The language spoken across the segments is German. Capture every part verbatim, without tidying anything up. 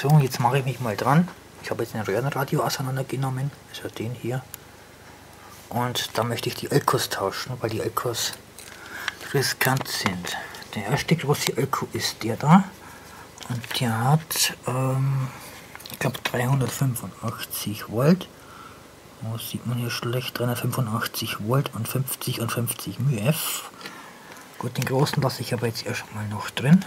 So, jetzt mache ich mich mal dran. Ich habe jetzt ein Röhrenradio auseinandergenommen, also den hier. Und da möchte ich die Akkus tauschen, weil die Akkus riskant sind. Der erste große Akku ist der da. Und der hat, ähm, ich glaube, dreihundertfünfundachtzig Volt. Oh, sieht man hier schlecht, dreihundertfünfundachtzig Volt und fünfzig und fünfzig μF. Gut, den großen lasse ich aber jetzt erstmal noch drin.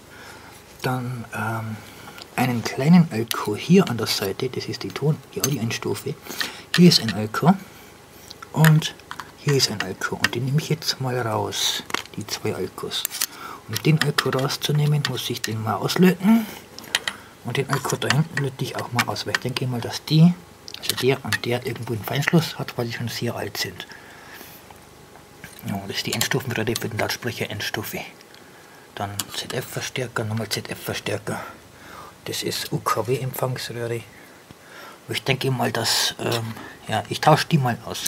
Dann ähm, einen kleinen Akku hier an der Seite, das ist die Ton, die Audioeinstufe. Hier ist ein Akku und hier ist ein Akku und den nehme ich jetzt mal raus, die zwei Akkus. Um den Akku rauszunehmen, muss ich den mal auslöten und den Akku da hinten löte ich auch mal aus, weil ich denke mal, dass die, also der und der irgendwo einen Feinschluss hat, weil die schon sehr alt sind. Ja, das ist die Endstufenröhre für den Lautsprecher Endstufe. Dann Z F-Verstärker, nochmal Z F-Verstärker. Das ist U K W-Empfangsröhre. Ich denke mal, dass, ähm, ja, ich tausche die mal aus.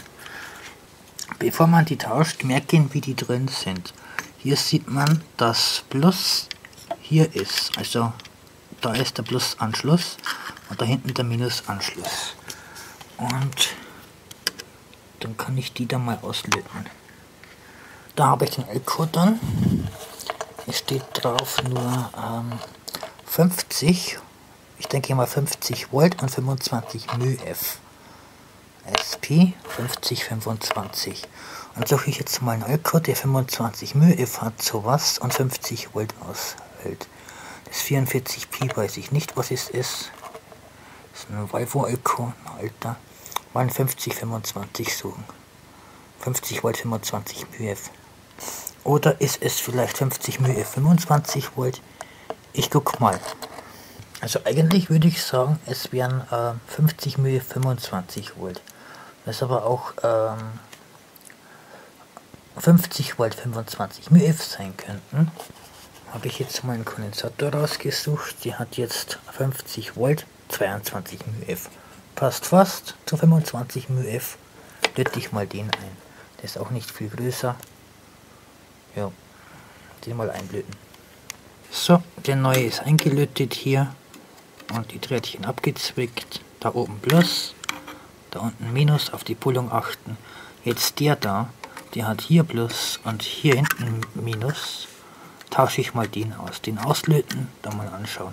Bevor man die tauscht, merken, wie die drin sind. Hier sieht man, dass Plus hier ist. Also da ist der Plus-Anschluss und da hinten der Minus-Anschluss. Und dann kann ich die da mal auslöten. Da habe ich den Akku dann. Es steht drauf nur ähm, fünfzig, ich denke mal fünfzig Volt und fünfundzwanzig μF. S P fünfzig fünfundzwanzig. Und suche ich jetzt mal einen Akku, der fünfundzwanzig μF hat, sowas und fünfzig Volt aushält. Das vierundvierzig Pi weiß ich nicht, was es ist. Das ist ein Volvo-Akku, ein alter. Mal fünfzig fünfundzwanzig suchen. fünfzig Volt, fünfundzwanzig μF. Oder ist es vielleicht fünfzig μF, fünfundzwanzig Volt? Ich guck mal. Also eigentlich würde ich sagen, es wären äh, fünfzig μF, fünfundzwanzig Volt. Das ist aber auch ähm, fünfzig Volt, fünfundzwanzig μF sein könnten. Habe ich jetzt mal einen Kondensator rausgesucht. Die hat jetzt fünfzig Volt, zweiundzwanzig μF. Passt fast zu fünfundzwanzig μF. Löte ich mal den ein. Der ist auch nicht viel größer. Ja, den mal einblöden. So, der neue ist eingelötet hier und die Drähtchen abgezwickt. Da oben Plus, da unten Minus, auf die Pullung achten. Jetzt der da, der hat hier Plus und hier hinten Minus. Tausche ich mal den aus. Den auslöten, dann mal anschauen.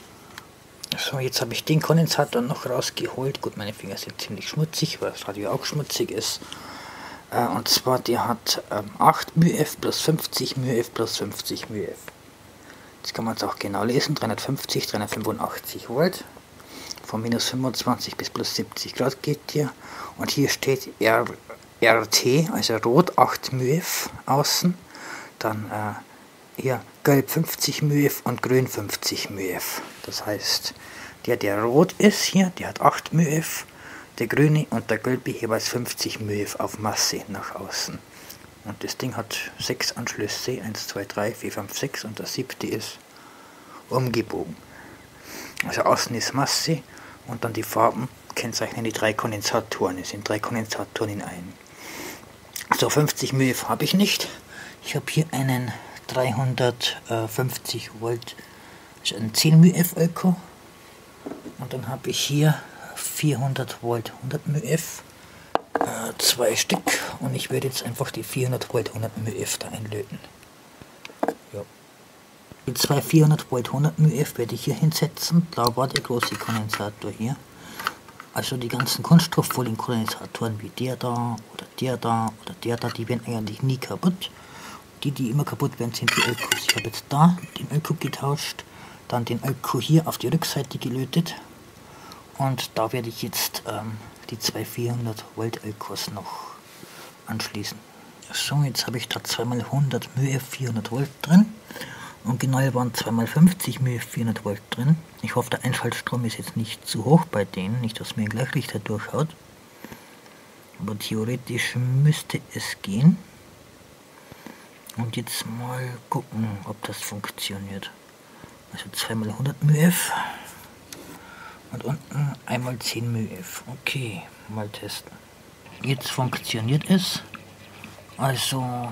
So, jetzt habe ich den Kondensator noch rausgeholt. Gut, meine Finger sind ziemlich schmutzig, weil das Radio auch schmutzig ist. Und zwar, der hat ähm, acht μF plus fünfzig μF plus fünfzig μF. Jetzt kann man es auch genau lesen, dreihundertfünfzig, dreihundertfünfundachtzig Volt. Von minus fünfundzwanzig bis plus siebzig Grad geht der. Und hier steht R, R T, also rot acht μF außen. Dann äh, hier gelb fünfzig μF und grün fünfzig μF. Das heißt, der, der rot ist hier, der hat acht μF. Der grüne und der gelbe jeweils fünfzig μF auf Masse nach außen. Und das Ding hat sechs Anschlüsse, eins, zwei, drei, vier, fünf, sechs und der siebte ist umgebogen. Also außen ist Masse und dann die Farben kennzeichnen die drei Kondensatoren. Es sind drei Kondensatoren in einem. So, fünfzig μF habe ich nicht. Ich habe hier einen dreihundertfünfzig Volt, also einen zehn μF Akku. Und dann habe ich hier vierhundert Volt, hundert μF, äh, zwei Stück und ich werde jetzt einfach die vierhundert Volt, hundert μF da einlöten. Ja. Die zwei vierhundert Volt, hundert μF werde ich hier hinsetzen, da war der große Kondensator hier. Also die ganzen Kunststofffolienkondensatoren wie der da oder der da oder der da, die werden eigentlich nie kaputt. Die, die immer kaputt werden, sind die Akkus. Ich habe jetzt da den Akku getauscht, dann den Akku hier auf die Rückseite gelötet. Und da werde ich jetzt ähm, die zwei vierhundert Volt Akkus noch anschließen. So, jetzt habe ich da zwei mal hundert μF vierhundert Volt drin. Und genau waren zwei mal fünfzig μF vierhundert Volt drin. Ich hoffe, der Einschaltstrom ist jetzt nicht zu hoch bei denen, nicht dass mir ein Gleichrichter durchhaut. Aber theoretisch müsste es gehen. Und jetzt mal gucken, ob das funktioniert. Also zwei mal hundert μF. Und unten einmal zehn μF. Okay, mal testen. Jetzt funktioniert es. Also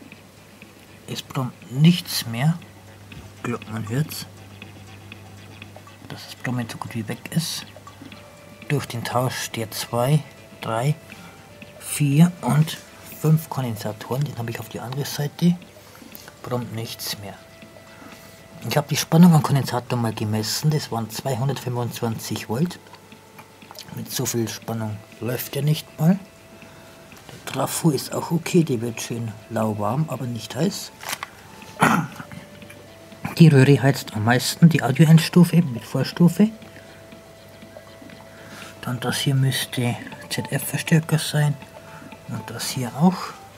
es brummt nichts mehr. Glaubt man hört's. dass das Brummen so gut wie weg ist. Durch den Tausch der zwei, drei, vier und fünf Kondensatoren, den habe ich auf die andere Seite, brummt nichts mehr. Ich habe die Spannung am Kondensator mal gemessen, das waren zweihundertfünfundzwanzig Volt. Mit so viel Spannung läuft er nicht mal. Der Trafo ist auch okay, die wird schön lauwarm, aber nicht heiß. Die Röhre heizt am meisten, die Audio-Endstufe mit Vorstufe. Dann das hier müsste Z F-Verstärker sein und das hier auch.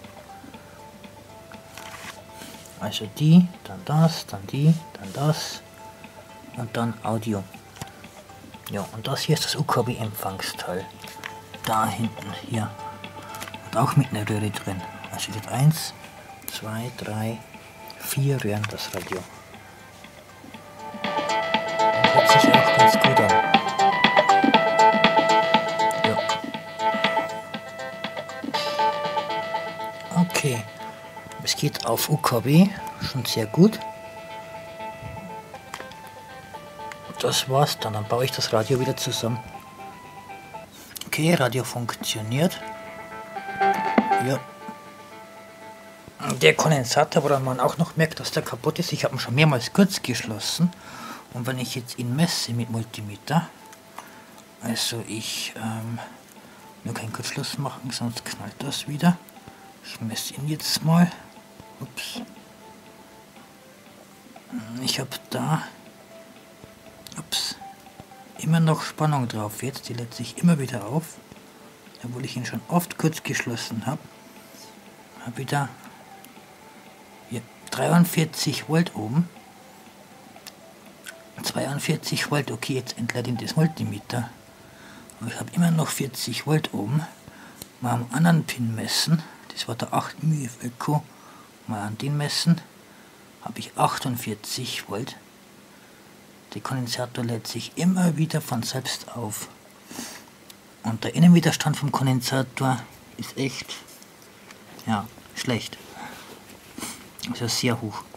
Also die, dann das, dann die, dann das und dann Audio. Ja, und das hier ist das U K W-Empfangsteil. Da hinten, hier. Und auch mit einer Röhre drin. Also jetzt eins, zwei, drei, vier Röhren das Radio. Und hört sich auch ganz gut an. Ja. Okay. Es geht auf U K W, schon sehr gut. Das war's dann, dann baue ich das Radio wieder zusammen. Okay, Radio funktioniert. Ja. Der Kondensator, woran man auch noch merkt, dass der kaputt ist, ich habe ihn schon mehrmals kurz geschlossen. Und wenn ich jetzt ihn messe mit Multimeter, also ich ähm, nur keinen Kurzschluss machen, sonst knallt das wieder. Ich messe ihn jetzt mal. Ups. Ich habe da ups, immer noch Spannung drauf. Jetzt, die lädt sich immer wieder auf, obwohl ich ihn schon oft kurz geschlossen habe. Habe wieder hier dreiundvierzig Volt oben. zweiundvierzig Volt, okay, jetzt entlädt ihn das Multimeter. Aber ich habe immer noch vierzig Volt oben. Mal am anderen Pin messen. Das war der acht M I F Öko. Mal an den messen. Habe ich achtundvierzig Volt. Der Kondensator lädt sich immer wieder von selbst auf. Und der Innenwiderstand vom Kondensator ist echt, ja, schlecht. Also sehr hoch.